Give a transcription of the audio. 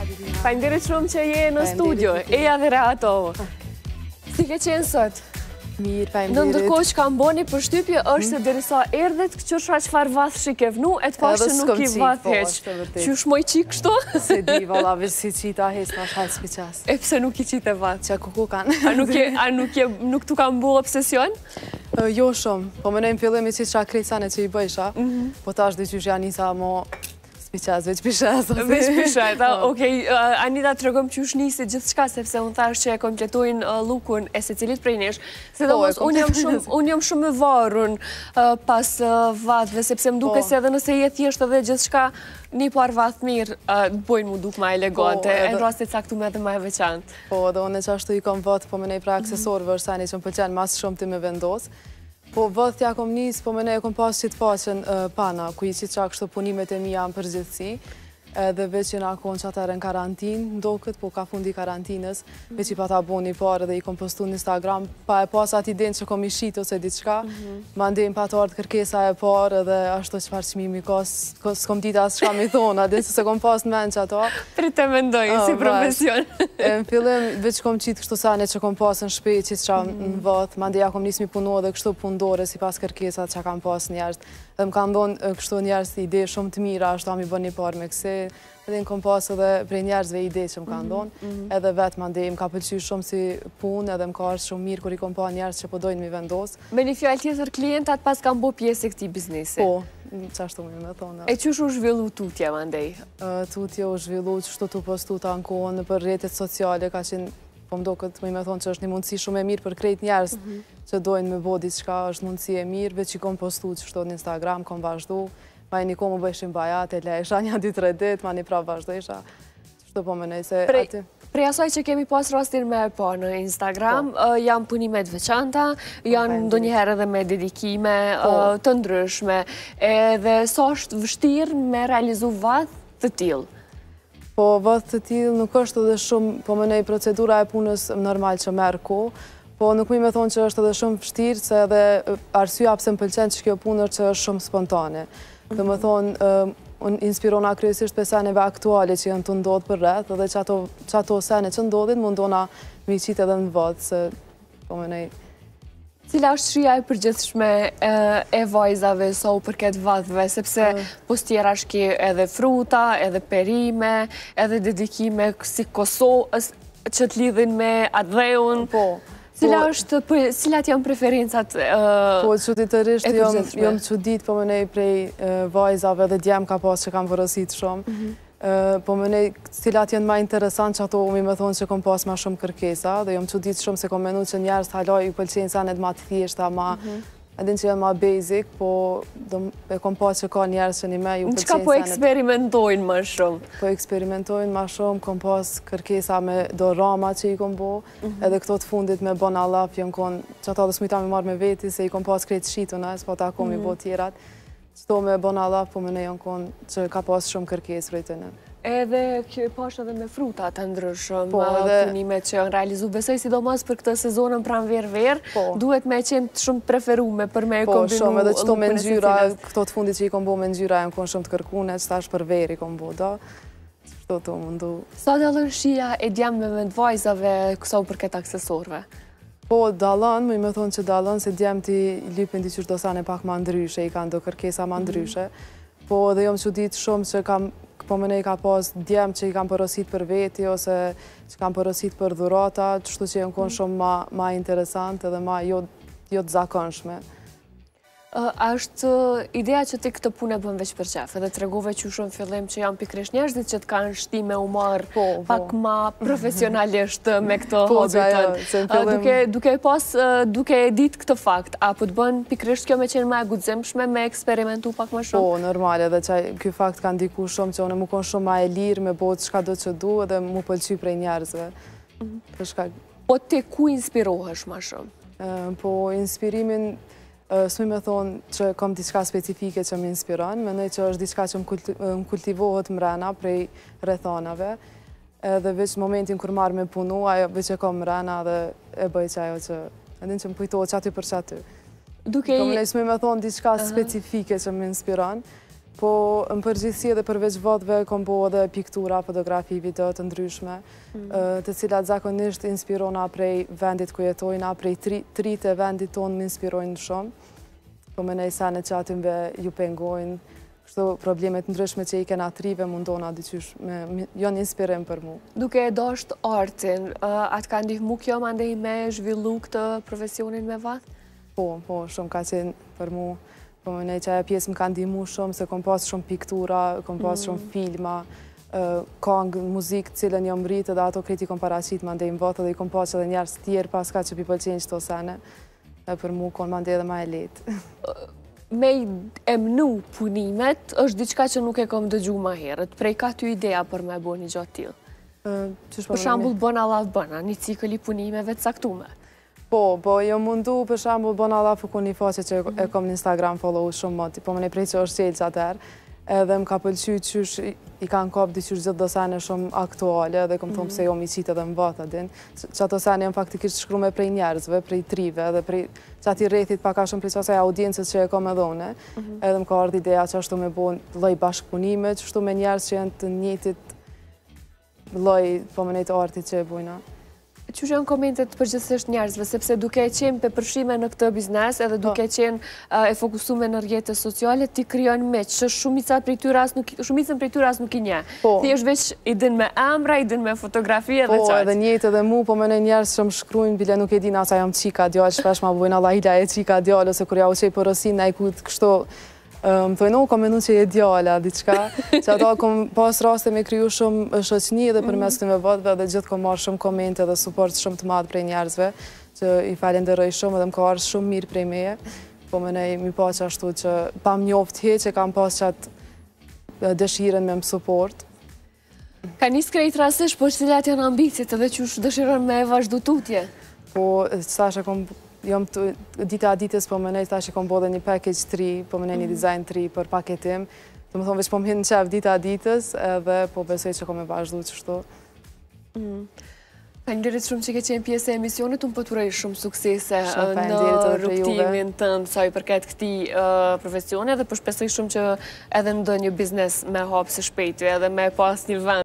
Faleminderit shumë që je në studio. Eja dhe Rehatovë. Si ke qenë sot? Mirë, faleminderit. Në ndërkohë që kam boni përshtypje është se derisa erdhet qësha çfarë vath shike vnu, e të pashtë nuk i vath heq. Qysh moj qik kështu? Se di, valla, veç si qita hes tash halë s'piqas. E pse nuk i qite vath? Që kuku kanë. A nuk tu kam bu obsesion? Jo shumë, po më nejmë fillim i qitë qa krejtësane që i bëjsha, po tash dhe qysh janë njësa mo spiqas, veç pishes. Veç pishes, okej. Anita të regëm që është njësi gjithë shka, sepse unë thash që e kompletojnë lukun e se cilit prej nesh. Se dhe mos, unë jam shumë e varun pas vathve, sepse më duke se edhe nëse je thjesht edhe gjithë shka, një par vath mirë, bojnë mu duk ma elegante, e në rastit caktume edhe ma e veçant. Po, dhe unë e që ashtu i kom vath, po më nej pra aksesorëve është sani që më pëlqenë mas shumë ti me vendos. Po vëthja kom njës, po më ne e kom pas qitë faqen pana, ku i qitë qa kështë punimet e mi janë përgjithsi, edhe veç që nga konë që atër në karantin, ndo këtë, po ka fundi karantinës, veç i pa ta bo një parë dhe i kom postu në Instagram, pa e pas ati din që kom i shqit ose diçka, ma ndejmë pa të ardhë kërkesa e parë edhe ashtu që farë qmimi ka, s'kom dit asë shka mi thonë, adin se kom pas në men që ato. Tri të mendoj, si profesion. Në fillim, veç kom qitë kështu sane që kom pas në shpej, qitë qa në vëth, ma ndeja kom nisë mi punu edhe kështu pundore si pas kërkesat që kam pas njerës. Dhe më kanë donë kështu njerës ide shumë të mira, ashtu am i bën një parë me këse, edhe në kom pas edhe prej njerësve ide që më kanë donë, edhe vetë ma ndej, më ka pëlqy shumë si punë, edhe më ka është shumë mirë kur i kom pa njerës që po dojnë mi vendosë. Me një fjallë tjetër klientat pas kanë bo pjesë e këti biznesi? Po, që ashtu me thonë. E qësh u zhvillu tutje, ma ndej? Tutje u zhvillu, qështu tu postu ta në kohën për rrjetet sociale, ka qenë, po më do këtë me thonë që është një mundësi shumë e mirë për krejt njerës që dojnë me bo diçka, është mundësi e mirë, veç i kom postu që shto në Instagram, kom vazhdu, ma e një komu bëjshin bajat, e lejsha një 2-3 dit, ma një prap vazhdojsha, qështu po më nejse ati. Prej asaj që kemi pas rastin me po në Instagram, janë punimet veçanta, janë do njëherë edhe me dedikime të ndryshme, edhe sa është vështirë me realizu vath të tilë? Po, vath të tilë nuk është edhe shumë, po më nej procedura e punës normal që merë ko, po nuk mi me thonë që është edhe shumë vështirë, se edhe arsua pse më pëlqenë që kjo punër që është shumë spontane. Dhe më thonë, unë inspirona kryesisht për seneve aktuale që janë të ndodhë për rreth, edhe që ato sene që ndodhin, mundona mi qitë edhe në vath, se po më nej. Cila është shria e përgjithshme e vajzave sa u përket vathve, sepse pos tjera shki edhe fruta, edhe perime, edhe dedikime si Kosovë, që të lidhin me adheun. Cilat janë preferencat e përgjithshme? Po, qëtitërisht jom qudit, po më nej prej vajzave dhe djem ka pas që kam vërësit shumë. Po më nej, cilat janë ma interesant që ato mi me thonë që kom pas ma shumë kërkesa, dhe jom qudit shumë se kom menu që njerës të haloj i pëlqenë sanet ma të thjeshta, edhin që janë ma basic, po e kom pas që ka njerës që një me ju pëlqenë sanet. Në qka po eksperimentojnë ma shumë? Po eksperimentojnë ma shumë, kom pas kërkesa me do rama që i kom bo, edhe këto të fundit me bon alap, jom kon që ata dhe smita me marrë me veti, se i kom pas krejtë shituna, s'po ta kom i bo tjerat. Qëto me bon Allah, po me ne jonë konë që ka pas shumë kërkes rejtënë. Edhe kjo i pash edhe me fruta të ndryshëm, punimet që janë realizu. Besoj sidomos për këtë sezonën pranver-ver, duhet me qenë shumë preferume për me kombinu lukën e shumë, edhe qëto me ngjyra, këto të fundit që i kom bo me ngjyra, janë konë shumë të kërkune, që ta është për ver i kom bo, da. Qëto të mundu. Sa dalën shia e djemë me vajzave kësa u përket aksesorve? Po, dalën, më i me thonë që dalën, se djemë ti lypin t'i qështë dosane pak ma ndryshe, i kanë do kërkesa ma ndryshe. Po, dhe jom që ditë shumë që kam, po më nej ka pas djemë që i kam përësit për veti, ose që kam përësit për dhurata, qështu që jom konë shumë ma interesant edhe ma jo të zakonshme. Ashtë ideja që ti këtë punë e bën veç për qef, edhe të regove që shumë fillim që janë pikrish njerëzit që të kanë shtime u marë pak ma profesionalisht me këtë hobitën. Duke e ditë këtë fakt, apo të bën pikrish kjo me qenë ma e gudzimshme, me eksperimentu pak ma shumë? Po, normal, edhe që kjo fakt kanë diku shumë që unë mu konë shumë ma e lirë me botë qka do që du edhe mu pëlqy prej njerëzve. Po te ku inspirohesh ma shumë? Po, inspirimin s'mi me thonë që kom diçka specifike që më inspiron, menoj që është diçka që më kultivohet mrena prej rrethanave, edhe veç momentin kur marrë me punu, ajo veç e kom mrena dhe e bëj që ajo që edhin që më pujtohet që aty për që aty. Kom nëjë s'mi me thonë diçka specifike që më inspiron, Po në përgjithësi edhe përveç vodhve, kom po edhe piktura, fotografi, video të ndryshme, të cilat zakonisht inspirona prej vendit ku jetojna, prej tritë e vendit tonë më inspirojnë shumë. Po me nej sene që atyve ju pengojnë, kështu problemet ndryshme që i kena trive mundona dyqysh janë inspirim për mu. Duke e dosht artin, atë ka ndihmu kjo ma ndej me zhvillu këtë profesionin me vath? Po, shumë ka qenë për mu. Po më nej që aja pjesë më ka ndihmu shumë, se kom pas shumë piktura, kom pas shumë filma, kongë, muzikë cilën jam rritë dhe ato kreti kom paracit ma ndej më vath dhe i kom pas edhe njerës tjerë pas ka që pipëlqenjë qëto sene. Për mu konë ma ndej edhe ma e letë. Me emnu punimet është diçka që nuk e kom dëgju ma herët. Prej ka ty ideja për me bo një gjatë tjilë? Për shambull bëna laf bëna, një cikël i punimeve të saktume. Po, jo mundu për shambull bëna laf u një faqe që e kom në Instagram follow shumë moti, po më ne prej që është qelë që atër, edhe më ka pëlqy qysh i kanë kap dy qysh gjithë do sene shumë aktuale dhe kom thonë pse jo mi qitë edhe më vatë adin. Që ato sene jam faktikisht shkrume prej njerëzve, prej trive dhe prej që ati rrethit paka shumë prej qasaj audiencës që e kom edhe une. Edhe më ka ardhë ideja që ashtu me bo loj bashkëpunime, që ashtu me njerëz që janë të njëtit loj po më nejtë artit që e bujna. Qështë janë komentet përgjithsisht njerëzve, sepse duke e qenë për përshime në këtë biznes, edhe duke e qenë e fokusume në rrjetet sociale, ti kryon meq, që shumicën prej tyre as nuk i nje. Ti është veç i din me emra, i din me fotografi edhe qatë. Po, edhe njëtë edhe mu, po më në njerëz që më shkrujnë, bile nuk e din asa jam qika djallë, shpesh ma bujnë Allah ila e qika djallë, ose kur ja u qej për rosin, na i kujtë kështu. Më thojnë, kom menu që je djalla, diqka, që ato kom pas raste me kryu shumë shoqni edhe për mes të me vodhve dhe gjithë kom marrë shumë komente dhe support shumë të madhë prej njerëzve, që i falenderoj shumë edhe më ka arë shumë mirë prej meje, po më nej mi pa që ashtu që pa më njoft he që kam pas qatë dëshiren me më support. Ka një skrejt rasish, po që cilat janë ambicit edhe që është dëshiren me e vazhdu tutje? Po, qëta kom jam dita a ditës po më nejtë ta që kom bodhe një package 3, po më nejtë një design 3 për paketim. Të më thonë veç po më hinë në qef dita a ditës edhe po besoj që kom e vazhdu qështu. Falenderit shumë që ke qenë pjesë e emisionit, unë pëturej shumë suksese në rrugtimin të nësaj përket këti profesione dhe përshpesoj shumë që edhe në do një biznes me hapë së shpejtu edhe me pas një vend.